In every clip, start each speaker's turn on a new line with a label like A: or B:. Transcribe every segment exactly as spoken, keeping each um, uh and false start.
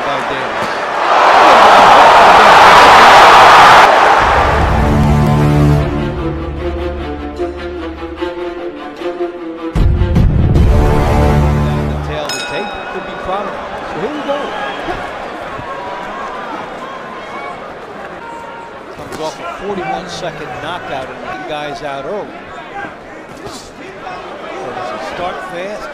A: by Davis. Down the tail of the tape, could be proud of it. So here we go. Comes off a forty-one second knockout and the guys out early. So does it start fast?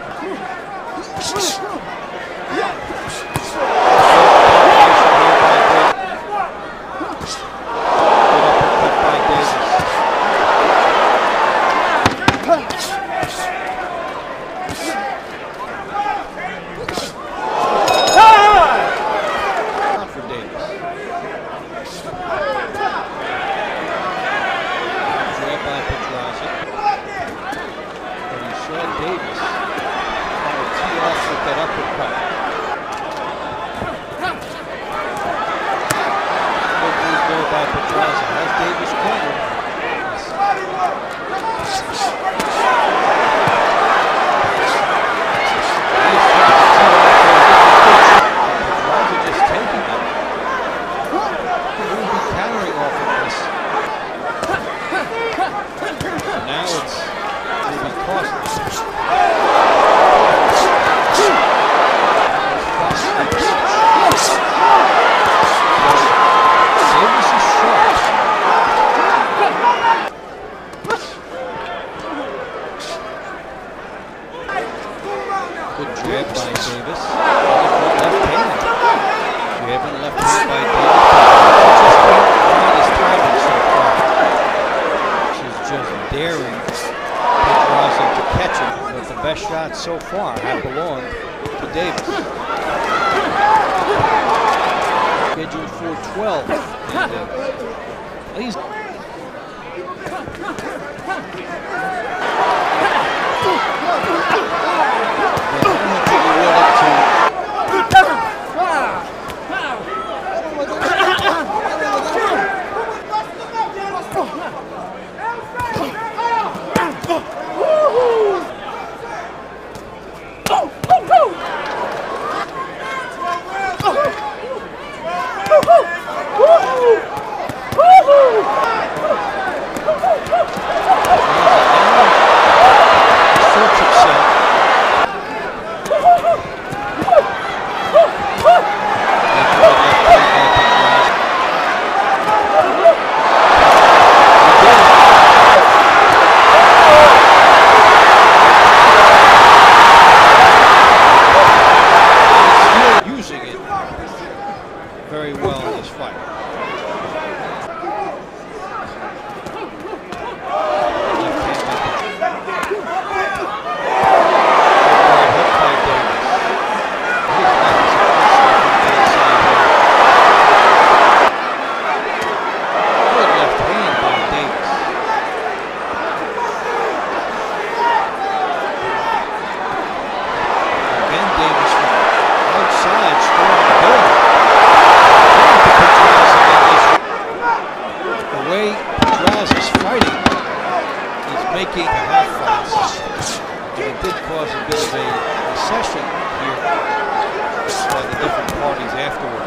A: Davis trying to tee off with that uppercut. Good move there by Pedraza. Has Davis cornered. Pedraza just taking it. He will be countering off of this. And now it's will be costly. Good jab by Davis. Left hand. Jab and left hand by Davis. Just can't find his timing so far. She's just daring Pedraza to catch him. But the best shots so far have belonged to Davis. Scheduled for twelve. And, uh, he's very well in this fight. Making half fights, and it did cause a bit of a recession here by the different parties afterwards.